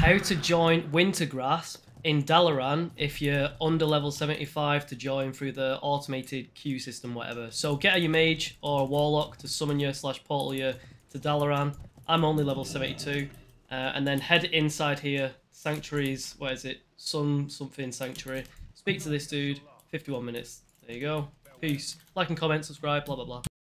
how to join Wintergrasp in Dalaran if you're under level 75 to join through the automated queue system, whatever. So get a mage or a warlock to summon you / portal you to Dalaran. I'm only level 72. And then head inside here, Sanctuaries, what is it? Something Sanctuary. Speak to this dude, 51 minutes. There you go. Peace. Like and comment, subscribe, blah, blah, blah.